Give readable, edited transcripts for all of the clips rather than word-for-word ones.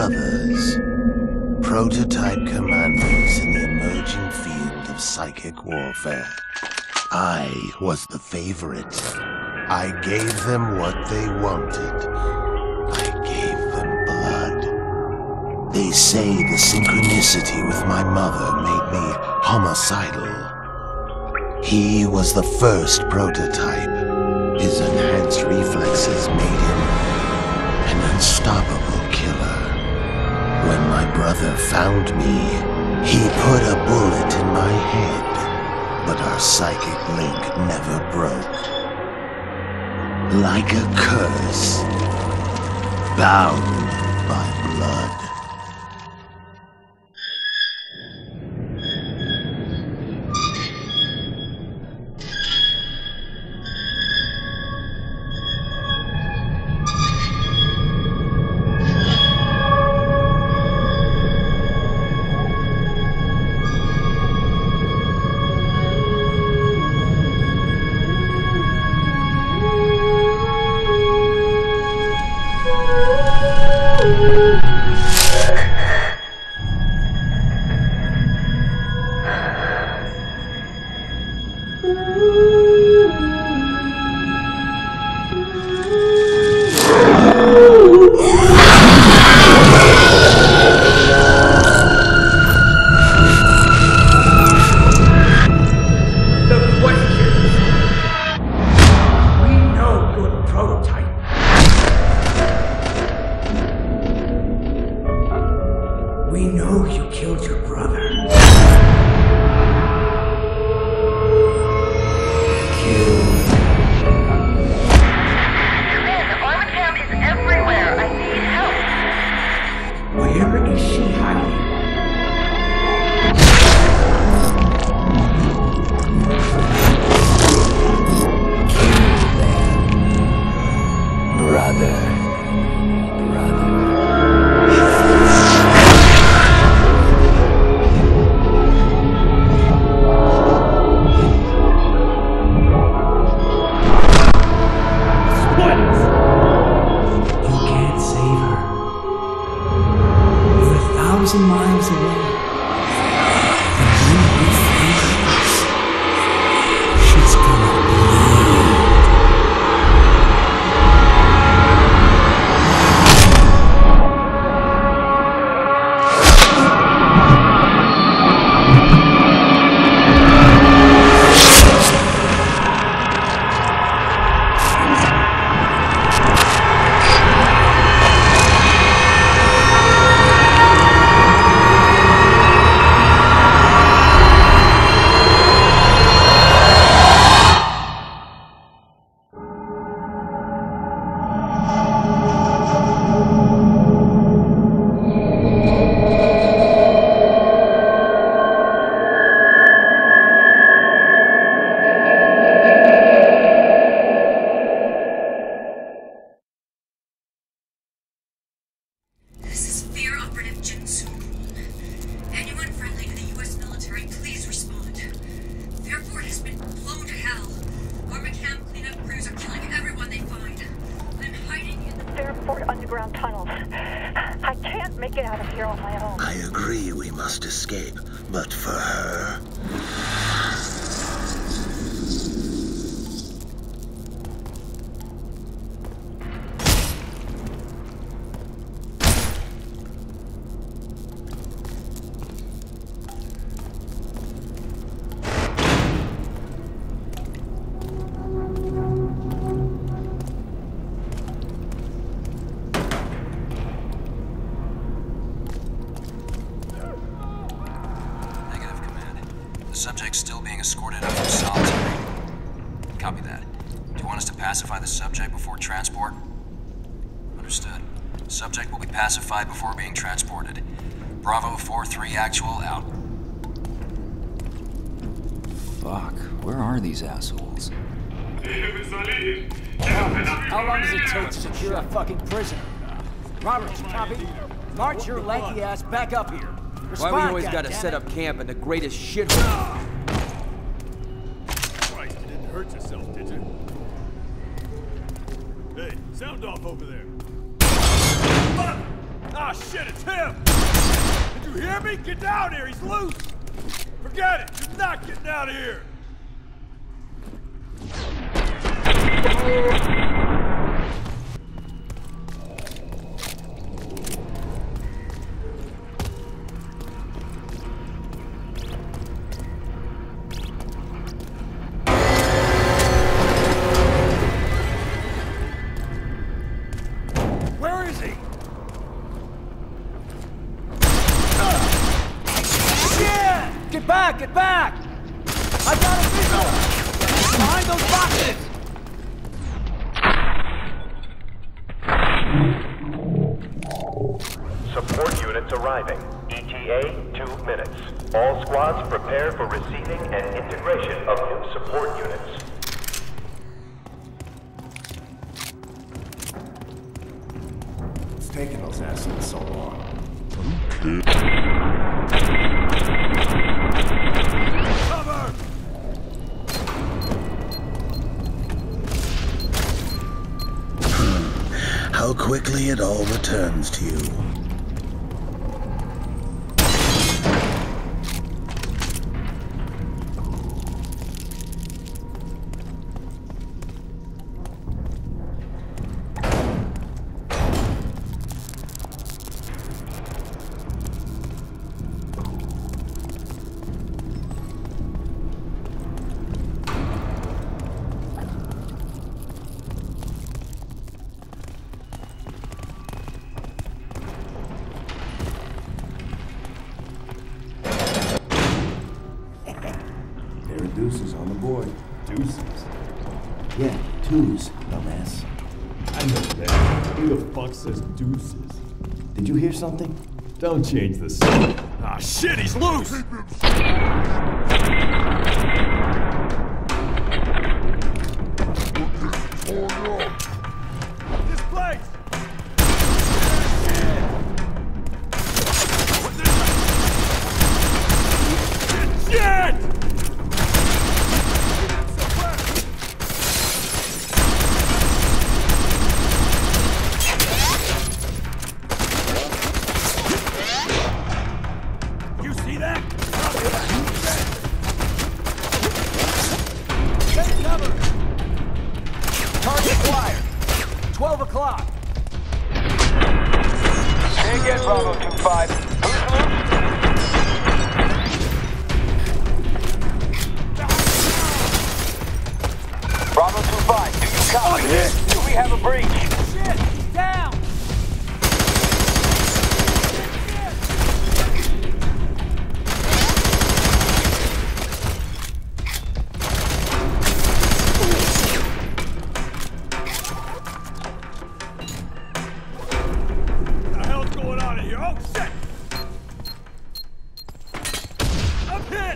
others, prototype commandos in the emerging field of psychic warfare. I was the favorite. I gave them what they wanted. I gave them blood. They say the synchronicity with my mother made me homicidal. He was the first prototype. His enhanced reflexes made him an unstoppable killer. When my brother found me, he put a bullet in my head, but our psychic link never broke. Like a curse, bound by blood. We know you killed your brother. Command, Armacam is everywhere. I need help. Where is she hiding? Brother. Miles away. And when we find her, she's gonna bleed. Underground tunnels. I can't make it out of here on my own. I agree we must escape, but for her... Subject's still being escorted out from solitary. Copy that. Do you want us to pacify the subject before transport? Understood. Subject will be pacified before being transported. Bravo 4-3 actual out. Fuck, where are these assholes? How long does it take to secure a fucking prisoner? Robert, you copy? March your lanky ass back up here. Respond, Why we always gotta set up camp in the greatest shithole? Christ, you didn't hurt yourself, did you? Hey, sound off over there. Ah, shit, it's him! Did you hear me? Get down here, he's loose! Forget it, you're not getting out of here! Where is he? Shit! Get back! Get back! I got a visual! Behind those boxes! Support units arriving. ETA 2 minutes. All squads prepare for receiving and integration of new support units. It's taking those assholes so long. Cover! How quickly it all returns to you. Deuces on the board. Deuces? Yeah, twos, dumbass. I know that. Who the fuck says deuces? Did you hear something? Don't change the subject. Ah, shit, he's loose! This place! Shit! You see that? Take cover! Target acquired. 12 o'clock. Say again, Bravo 2-5. Who's loose? Bravo 2-5, do you copy? Do we have a breach? Shit! Down! What the hell's going on in here? Oh, shit! I'm hit!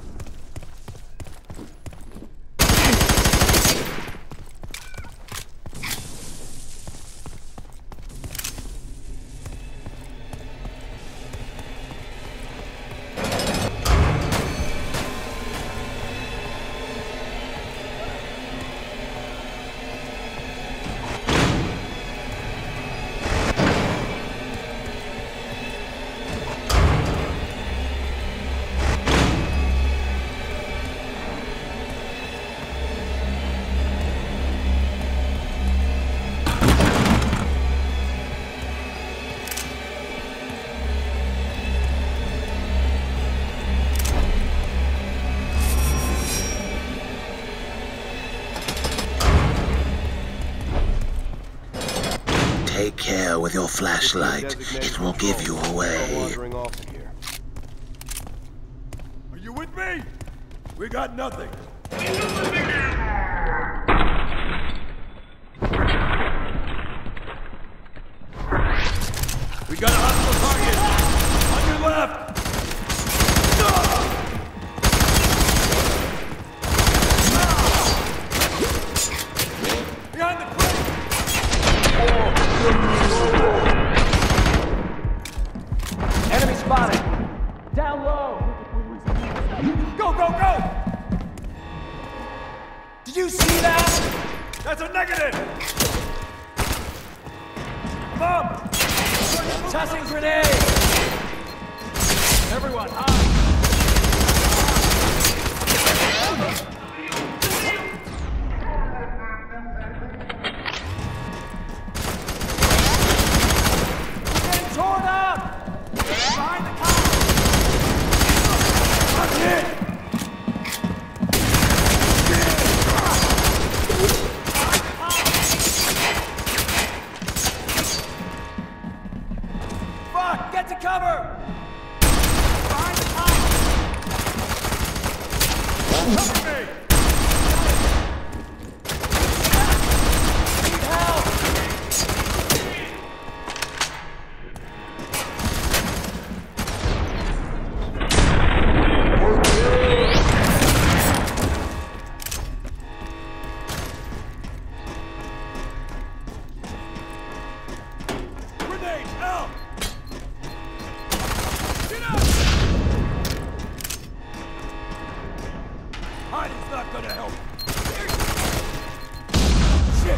Take care with your flashlight. It will give you away. Are you with me? We got nothing. We got a hostile target! On your left! Behind the cliff! Enemy spotted. Down low. Go, go, go! Tossing grenade! Everyone, hide! Torn up! Behind the car! I'm hit! Fuck! Get to cover! Behind the car! Cover me! Need help! Grenade, help! Get out! Hiding's not gonna help. Shit!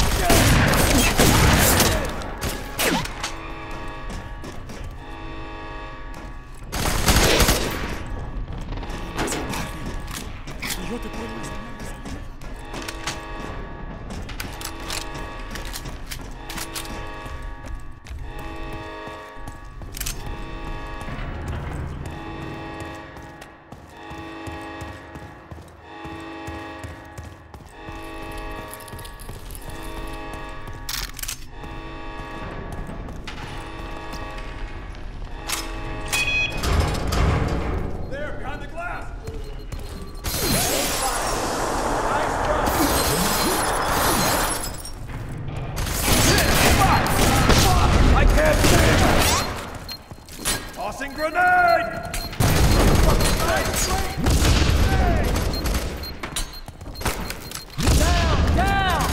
There, behind the glass! I can't see! Tossing grenade! Down! Down!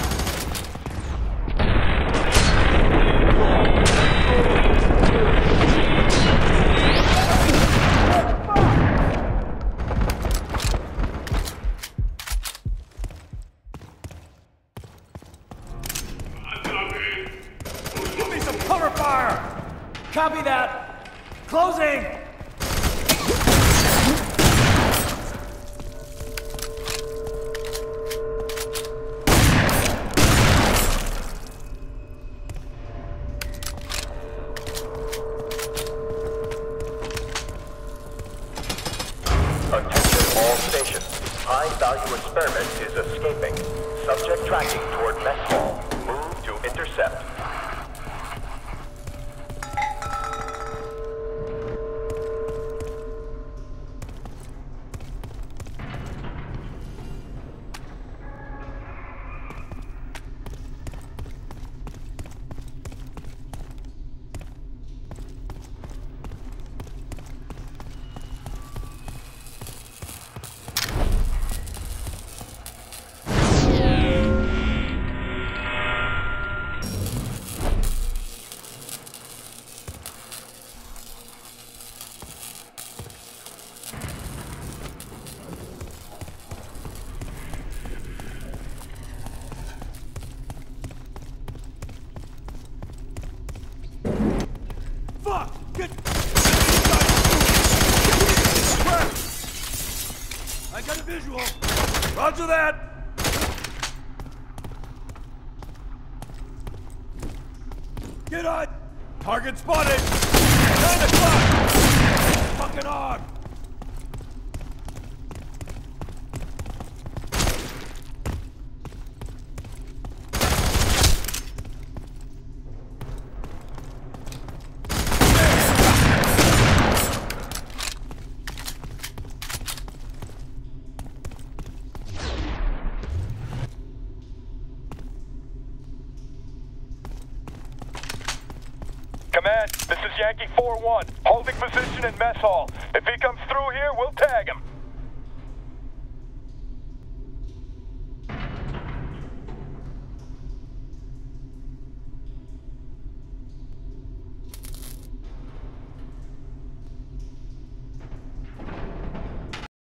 Give me some cover fire! Copy that! Closing! Attention all stations. High-value experiment is escaping. Subject tracking toward mess hall. Move to intercept. Fuck! Get... I got a visual! Roger that! Get on! Target spotted! 9 o'clock! Fucking on! Command, this is Yankee 4-1, holding position in mess hall. If he comes through here, we'll tag him.